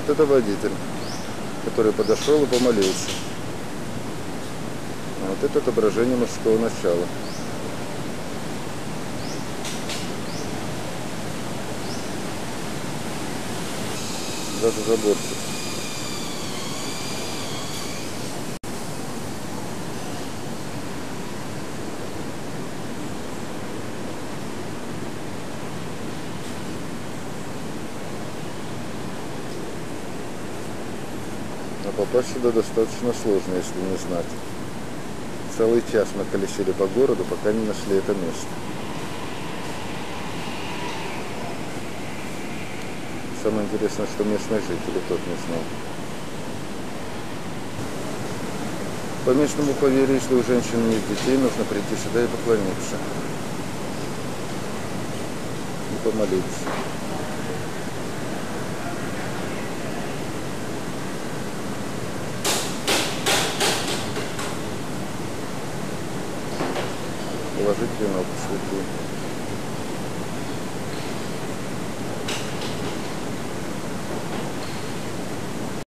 Вот это водитель, который подошел и помолился. А вот это отображение мужского начала. Даже заборчик. Но попасть сюда достаточно сложно, если не знать. Целый час мы колесили по городу, пока не нашли это место. Самое интересное, что местные жители тот не знал. По местному поверью, если у женщины нет детей, нужно прийти сюда и поклониться. И помолиться. Положить венок в святую.